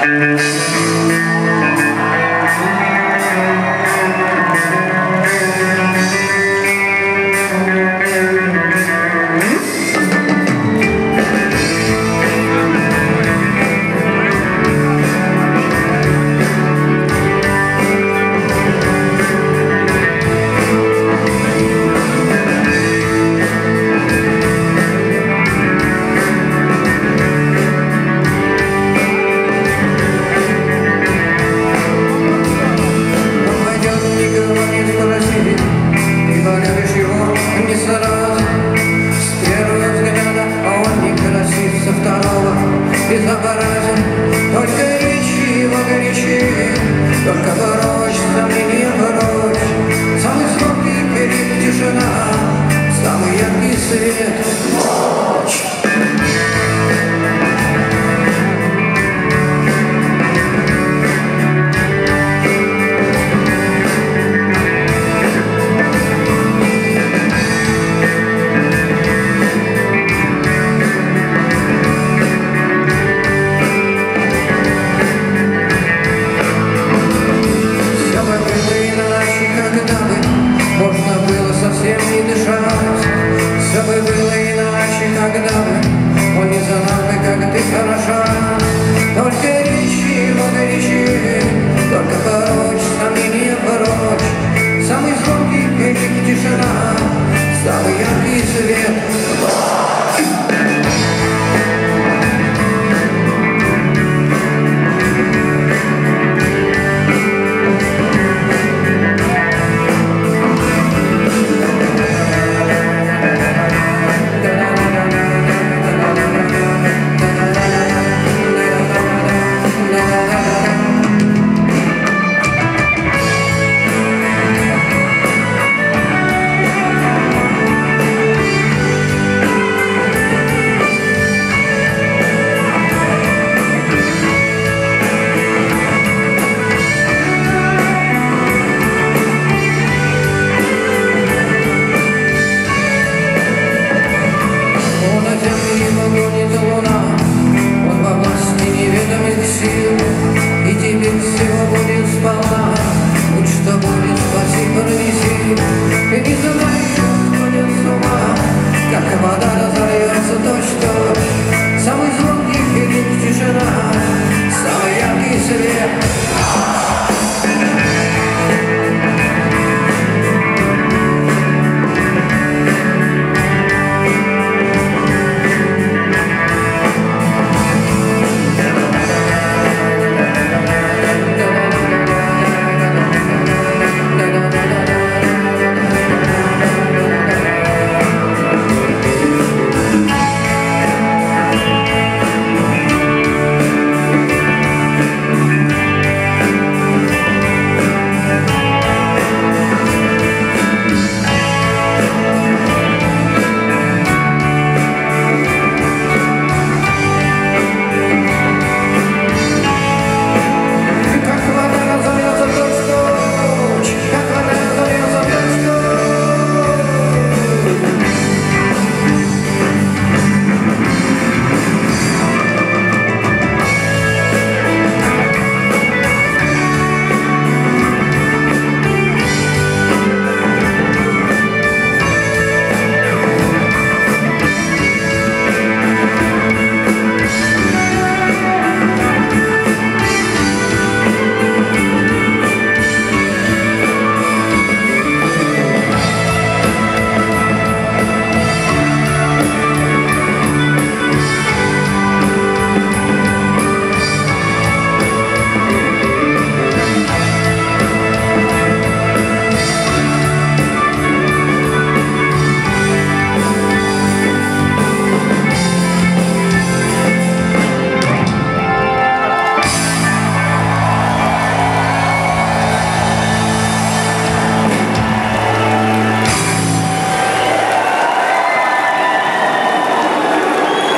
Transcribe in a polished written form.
Безобразен, только речи его горячее, только прочь, сомнения прочь. Самый звонкий крик тишина, самый яркий свет ночь. Можно было совсем не дышать, все бы было иначе, когда бы он не знал бы, как ты хороша. Только речи его горячее, только прочь, сомнения прочь. Самый звонкий крик тишина, самый яркий свет. Луна, он во власти неведомых сил, и теперь